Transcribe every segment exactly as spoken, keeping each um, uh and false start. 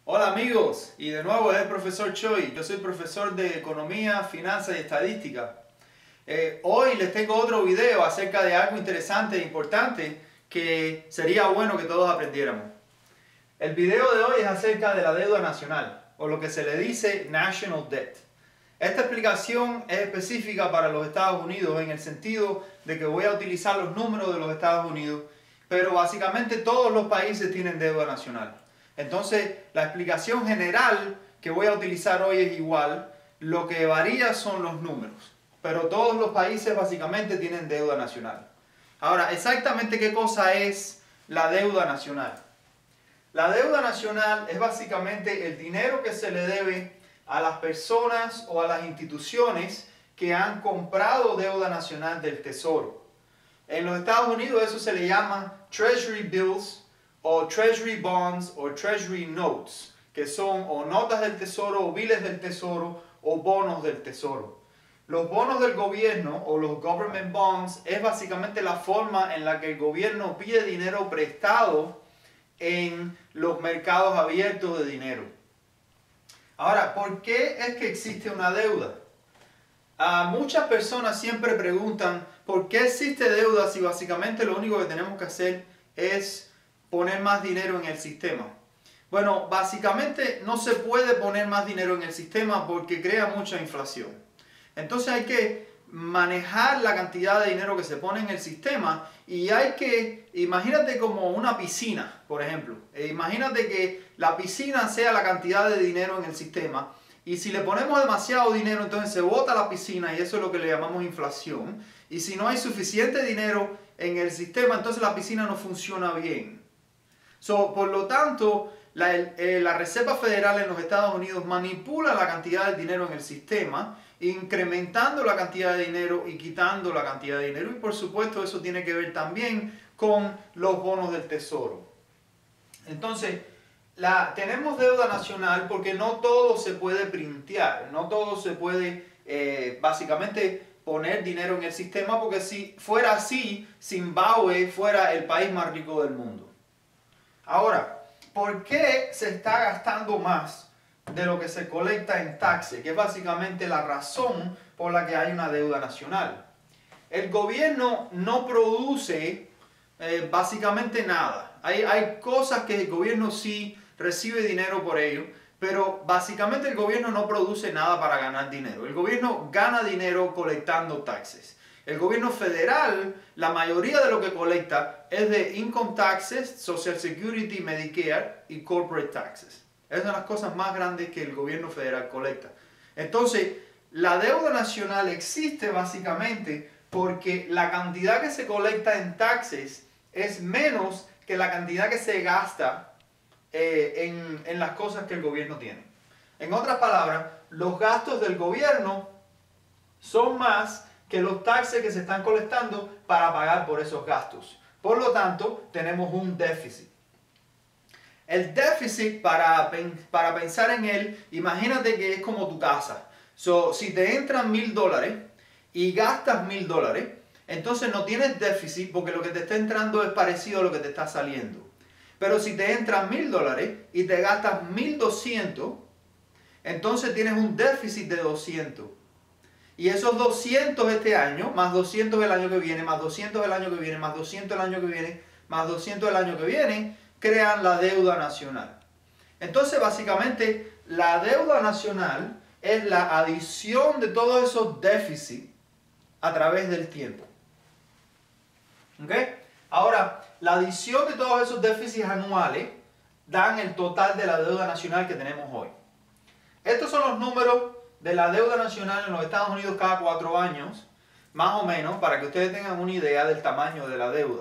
Hola amigos, y de nuevo es el profesor Choi. Yo soy profesor de Economía, Finanzas y Estadística. Eh, hoy les tengo otro video acerca de algo interesante e importante que sería bueno que todos aprendiéramos. El video de hoy es acerca de la deuda nacional, o lo que se le dice National Debt. Esta explicación es específica para los Estados Unidos en el sentido de que voy a utilizar los números de los Estados Unidos, pero básicamente todos los países tienen deuda nacional. Entonces, la explicación general que voy a utilizar hoy es igual, lo que varía son los números, pero todos los países básicamente tienen deuda nacional. Ahora, exactamente qué cosa es la deuda nacional. La deuda nacional es básicamente el dinero que se le debe a las personas o a las instituciones que han comprado deuda nacional del Tesoro. En los Estados Unidos eso se le llama Treasury Bills o Treasury Bonds o Treasury Notes, que son o notas del Tesoro o biles del Tesoro o bonos del Tesoro. Los bonos del gobierno o los Government Bonds es básicamente la forma en la que el gobierno pide dinero prestado en los mercados abiertos de dinero. Ahora, ¿por qué es que existe una deuda? Uh, muchas personas siempre preguntan ¿por qué existe deuda si básicamente lo único que tenemos que hacer es poner más dinero en el sistema? Bueno, básicamente no se puede poner más dinero en el sistema porque crea mucha inflación. Entonces hay que manejar la cantidad de dinero que se pone en el sistema y hay que, imagínate como una piscina, por ejemplo. E imagínate que la piscina sea la cantidad de dinero en el sistema y si le ponemos demasiado dinero entonces se bota la piscina y eso es lo que le llamamos inflación. Y si no hay suficiente dinero en el sistema entonces la piscina no funciona bien. So, por lo tanto, la, eh, la Reserva Federal en los Estados Unidos manipula la cantidad de dinero en el sistema, incrementando la cantidad de dinero y quitando la cantidad de dinero. Y por supuesto eso tiene que ver también con los bonos del Tesoro. Entonces, la, tenemos deuda nacional porque no todo se puede printear, no todo se puede eh, básicamente poner dinero en el sistema, porque si fuera así, Zimbabue fuera el país más rico del mundo. Ahora, ¿por qué se está gastando más de lo que se colecta en taxes? Que es básicamente la razón por la que hay una deuda nacional. El gobierno no produce eh, básicamente nada. Hay, hay cosas que el gobierno sí recibe dinero por ello, pero básicamente el gobierno no produce nada para ganar dinero. El gobierno gana dinero colectando taxes. El gobierno federal, la mayoría de lo que colecta es de income taxes, Social Security, Medicare y corporate taxes. Esas son las cosas más grandes que el gobierno federal colecta. Entonces, la deuda nacional existe básicamente porque la cantidad que se colecta en taxes es menos que la cantidad que se gasta eh, en, en las cosas que el gobierno tiene. En otras palabras, los gastos del gobierno son más que los taxes que se están colectando para pagar por esos gastos. Por lo tanto, tenemos un déficit. El déficit, para, para pensar en él, imagínate que es como tu casa. So, si te entran mil dólares y gastas mil dólares, entonces no tienes déficit porque lo que te está entrando es parecido a lo que te está saliendo. Pero si te entran mil dólares y te gastas mil doscientos, entonces tienes un déficit de doscientos. Y esos doscientos este año, más doscientos el año que viene, más doscientos el año que viene, más doscientos el año que viene, más doscientos el año que viene, crean la deuda nacional. Entonces, básicamente, la deuda nacional es la adición de todos esos déficits a través del tiempo. ¿Ok? Ahora, la adición de todos esos déficits anuales dan el total de la deuda nacional que tenemos hoy. Estos son los números de la deuda nacional en los Estados Unidos cada cuatro años, más o menos, para que ustedes tengan una idea del tamaño de la deuda.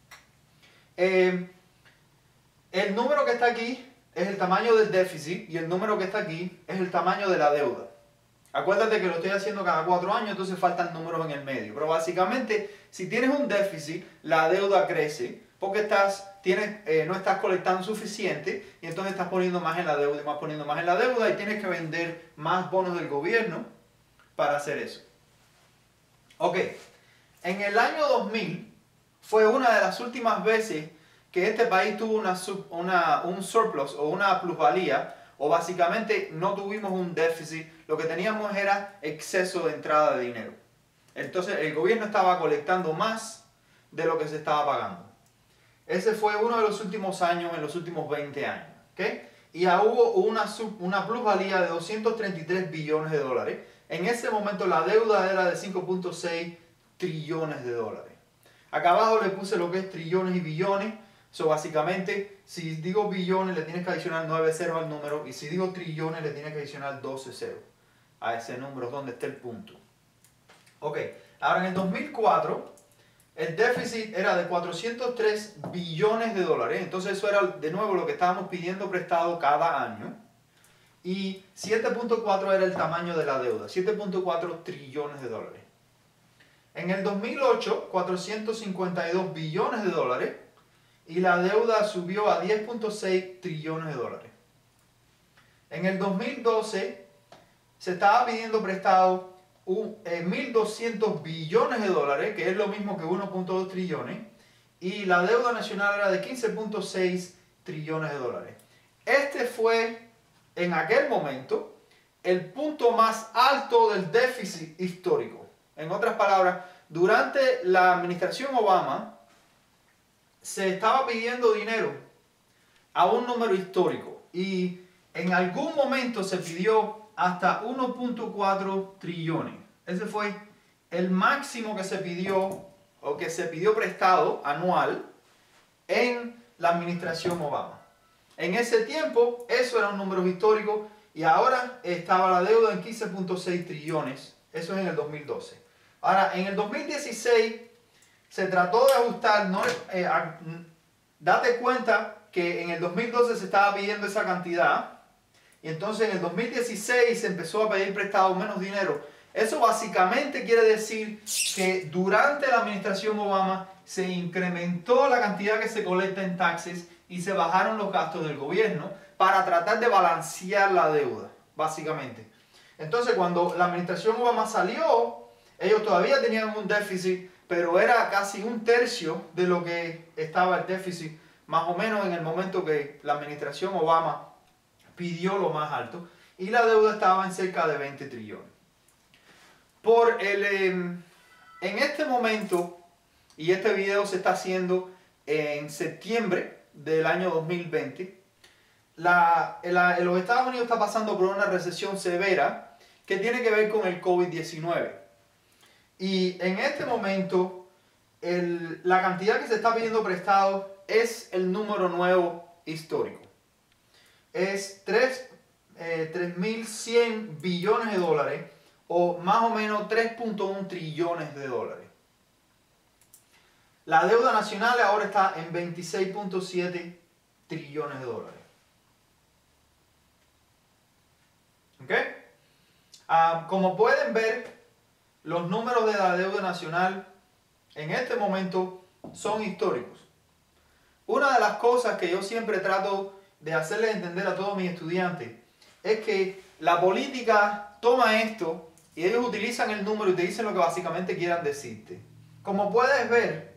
Eh, el número que está aquí es el tamaño del déficit y el número que está aquí es el tamaño de la deuda. Acuérdate que lo estoy haciendo cada cuatro años, entonces faltan números en el medio. Pero básicamente, si tienes un déficit, la deuda crece porque estás, tienes, eh, no estás colectando suficiente y entonces estás poniendo más en la deuda y más poniendo más en la deuda y tienes que vender más bonos del gobierno para hacer eso. Ok, en el año dos mil fue una de las últimas veces que este país tuvo una, una, un surplus o una plusvalía, o básicamente no tuvimos un déficit, lo que teníamos era exceso de entrada de dinero. Entonces el gobierno estaba colectando más de lo que se estaba pagando. Ese fue uno de los últimos años, en los últimos veinte años. ¿Okay? Y ya hubo una, una plusvalía de doscientos treinta y tres billones de dólares. En ese momento la deuda era de cinco punto seis trillones de dólares. Acá abajo le puse lo que es trillones y billones. So, básicamente, si digo billones le tienes que adicionar nueve ceros al número, y si digo trillones le tienes que adicionar doce ceros a ese número donde está el punto. Ok, ahora en el dos mil cuatro el déficit era de cuatrocientos tres billones de dólares. Entonces eso era de nuevo lo que estábamos pidiendo prestado cada año. Y siete punto cuatro era el tamaño de la deuda, siete punto cuatro trillones de dólares. En el dos mil ocho, cuatrocientos cincuenta y dos billones de dólares. Y la deuda subió a diez punto seis trillones de dólares. En el dos mil doce se estaba pidiendo prestado un, eh, mil doscientos billones de dólares, que es lo mismo que uno punto dos trillones, y la deuda nacional era de quince punto seis trillones de dólares. Este fue, en aquel momento, el punto más alto del déficit histórico. En otras palabras, durante la administración Obama, se estaba pidiendo dinero a un número histórico y en algún momento se pidió hasta uno punto cuatro trillones. Ese fue el máximo que se pidió o que se pidió prestado anual en la administración Obama. En ese tiempo eso era un número histórico y ahora estaba la deuda en quince punto seis trillones. Eso es en el dos mil doce. Ahora, en el dos mil dieciséis se trató de ajustar, no, eh, a, date cuenta que en el dos mil doce se estaba pidiendo esa cantidad y entonces en el dos mil dieciséis se empezó a pedir prestado menos dinero. Eso básicamente quiere decir que durante la administración Obama se incrementó la cantidad que se colecta en taxes y se bajaron los gastos del gobierno para tratar de balancear la deuda, básicamente. Entonces cuando la administración Obama salió, ellos todavía tenían un déficit, pero era casi un tercio de lo que estaba el déficit, más o menos en el momento que la administración Obama pidió lo más alto, y la deuda estaba en cerca de veinte trillones. Por el, eh, en este momento, y este video se está haciendo en septiembre del año dos mil veinte, la, la, los Estados Unidos está pasando por una recesión severa que tiene que ver con el COVID diecinueve. Y en este momento, el, la cantidad que se está pidiendo prestado es el número nuevo histórico. Es tres mil cien billones de dólares o más o menos tres punto uno trillones de dólares. La deuda nacional ahora está en veintiséis punto siete trillones de dólares. ¿Ok? Uh, como pueden ver, los números de la deuda nacional en este momento son históricos. Una de las cosas que yo siempre trato de hacerles entender a todos mis estudiantes es que la política toma esto y ellos utilizan el número y te dicen lo que básicamente quieran decirte. Como puedes ver,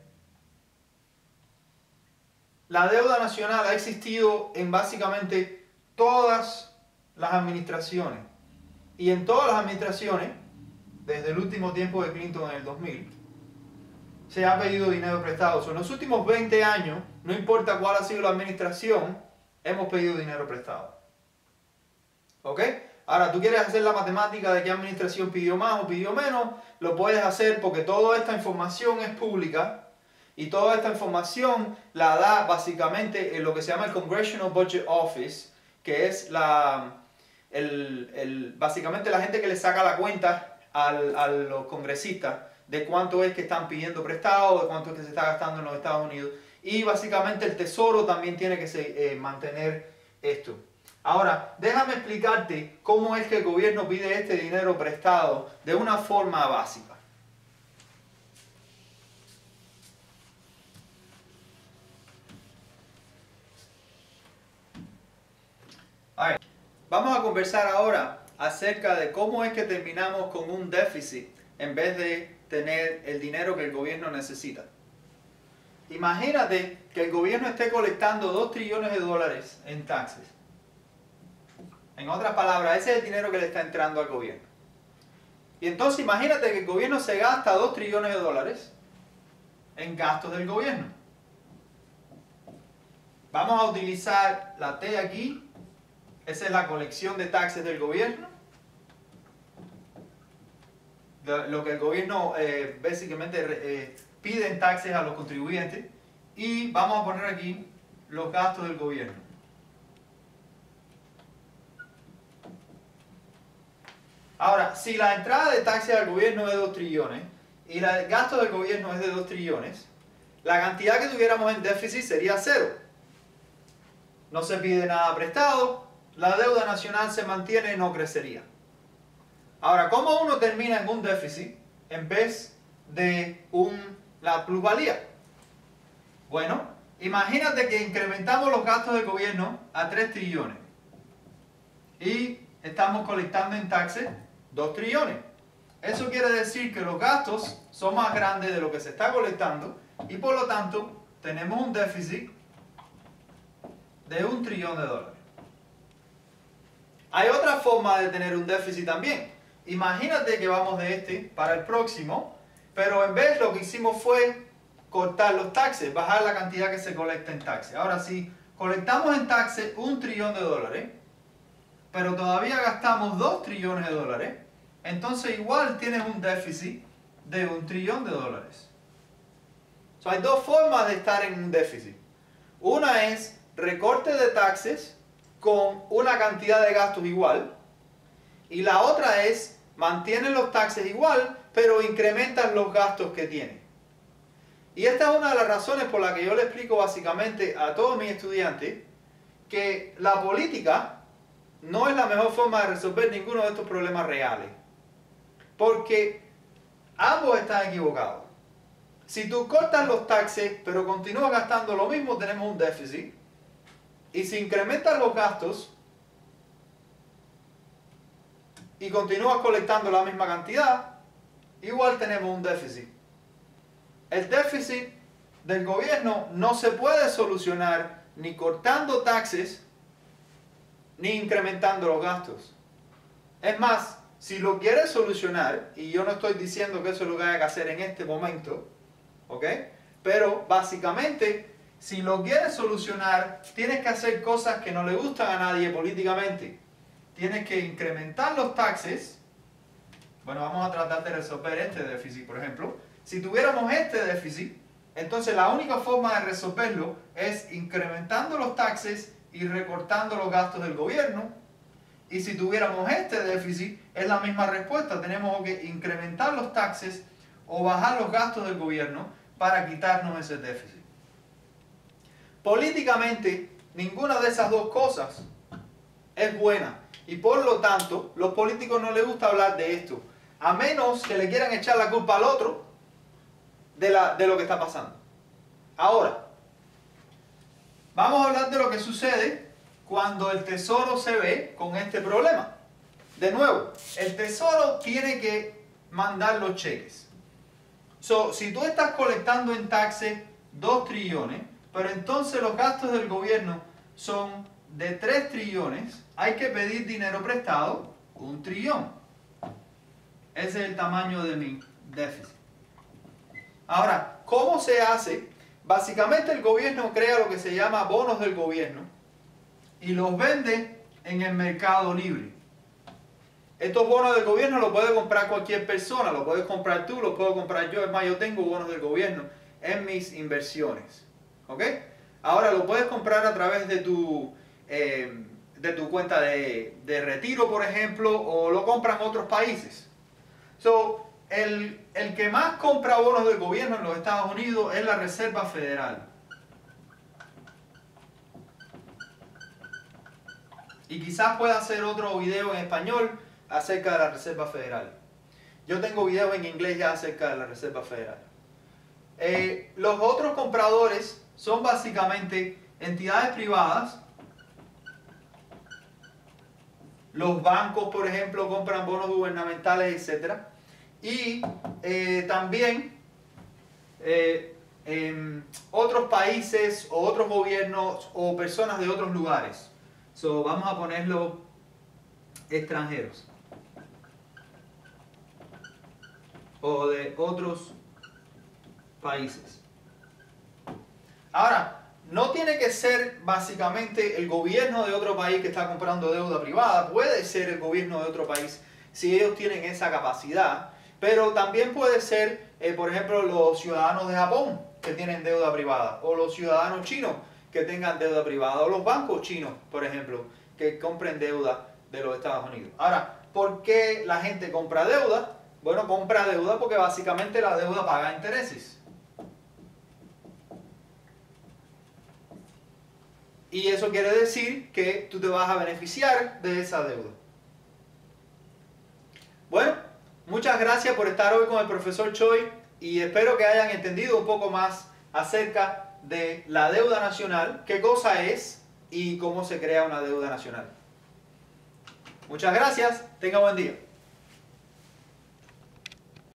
la deuda nacional ha existido en básicamente todas las administraciones. Y en todas las administraciones, desde el último tiempo de Clinton en el dos mil, se ha pedido dinero prestado. O sea, en los últimos veinte años, no importa cuál ha sido la administración, hemos pedido dinero prestado. ¿Ok? Ahora, tú quieres hacer la matemática de qué administración pidió más o pidió menos, lo puedes hacer porque toda esta información es pública y toda esta información la da básicamente en lo que se llama el Congressional Budget Office, que es la, el, el, básicamente la gente que le saca la cuenta al, a los congresistas de cuánto es que están pidiendo prestado, de cuánto es que se está gastando en los Estados Unidos. Y básicamente el Tesoro también tiene que se, eh, mantener esto. Ahora, déjame explicarte cómo es que el gobierno pide este dinero prestado de una forma básica. Right. Vamos a conversar ahora acerca de cómo es que terminamos con un déficit en vez de tener el dinero que el gobierno necesita. Imagínate que el gobierno esté colectando dos trillones de dólares en taxes. En otras palabras, ese es el dinero que le está entrando al gobierno. Y entonces imagínate que el gobierno se gasta dos trillones de dólares en gastos del gobierno. Vamos a utilizar la T aquí. Esa es la colección de taxes del gobierno. Lo que el gobierno eh, básicamente eh, pide en taxes a los contribuyentes. Y vamos a poner aquí los gastos del gobierno. Ahora, si la entrada de taxes al gobierno es de dos trillones y el gasto del gobierno es de dos trillones, la cantidad que tuviéramos en déficit sería cero. No se pide nada prestado, la deuda nacional se mantiene y no crecería. Ahora, ¿cómo uno termina en un déficit en vez de un, la plusvalía? Bueno, imagínate que incrementamos los gastos del gobierno a tres trillones y estamos colectando en taxes dos trillones. Eso quiere decir que los gastos son más grandes de lo que se está colectando y por lo tanto tenemos un déficit de un trillón de dólares. Hay otra forma de tener un déficit también. Imagínate que vamos de este para el próximo, pero en vez lo que hicimos fue cortar los taxes, bajar la cantidad que se colecta en taxes. Ahora, si colectamos en taxes un trillón de dólares, pero todavía gastamos dos trillones de dólares, entonces igual tienes un déficit de un trillón de dólares. So, hay dos formas de estar en un déficit. Una es recorte de taxes con una cantidad de gastos igual, y la otra es mantienen los taxes igual, pero incrementan los gastos que tienen. Y esta es una de las razones por las que yo le explico básicamente a todos mis estudiantes que la política no es la mejor forma de resolver ninguno de estos problemas reales. Porque ambos están equivocados. Si tú cortas los taxes pero continúas gastando lo mismo, tenemos un déficit. Y si incrementas los gastos y continúas colectando la misma cantidad, igual tenemos un déficit. El déficit del gobierno no se puede solucionar ni cortando taxes ni incrementando los gastos. Es más, si lo quieres solucionar, y yo no estoy diciendo que eso es lo que haya que hacer en este momento, ¿ok? Pero básicamente, si lo quieres solucionar, tienes que hacer cosas que no le gustan a nadie políticamente. Tienes que incrementar los taxes. Bueno, vamos a tratar de resolver este déficit, por ejemplo. Si tuviéramos este déficit, entonces la única forma de resolverlo es incrementando los taxes y recortando los gastos del gobierno. Y si tuviéramos este déficit, es la misma respuesta. Tenemos que incrementar los taxes o bajar los gastos del gobierno para quitarnos ese déficit. Políticamente, ninguna de esas dos cosas es buena. Y por lo tanto, los políticos no les gusta hablar de esto. A menos que le quieran echar la culpa al otro de, la, de lo que está pasando. Ahora, vamos a hablar de lo que sucede cuando el Tesoro se ve con este problema. De nuevo, el Tesoro tiene que mandar los cheques. So, si tú estás colectando en taxes dos trillones, pero entonces los gastos del gobierno son de tres trillones, hay que pedir dinero prestado, un trillón. Ese es el tamaño de mi déficit. Ahora, ¿cómo se hace? Básicamente el gobierno crea lo que se llama bonos del gobierno y los vende en el mercado libre. Estos bonos del gobierno los puede comprar cualquier persona, los puedes comprar tú, los puedo comprar yo. Es más, yo tengo bonos del gobierno en mis inversiones. ¿Ok? Ahora lo puedes comprar a través de tu, eh, de tu cuenta de, de retiro, por ejemplo, o lo compran otros países. So, el, el que más compra bonos del gobierno en los Estados Unidos es la Reserva Federal. Y quizás pueda hacer otro video en español acerca de la Reserva Federal. Yo tengo videos en inglés ya acerca de la Reserva Federal. Eh, los otros compradores son básicamente entidades privadas. Los bancos, por ejemplo, compran bonos gubernamentales, etcétera. Y eh, también eh, eh, otros países o otros gobiernos o personas de otros lugares. So, vamos a ponerlo extranjeros o de otros países. Ahora, no tiene que ser básicamente el gobierno de otro país que está comprando deuda privada, puede ser el gobierno de otro país si ellos tienen esa capacidad, pero también puede ser, eh, por ejemplo, los ciudadanos de Japón que tienen deuda privada, o los ciudadanos chinos que tengan deuda privada, o los bancos chinos, por ejemplo, que compren deuda de los Estados Unidos. Ahora, ¿por qué la gente compra deuda? Bueno, compra deuda porque básicamente la deuda paga intereses. Y eso quiere decir que tú te vas a beneficiar de esa deuda. Bueno, muchas gracias por estar hoy con el profesor Choi y espero que hayan entendido un poco más acerca de la deuda nacional, qué cosa es y cómo se crea una deuda nacional. Muchas gracias, tenga buen día.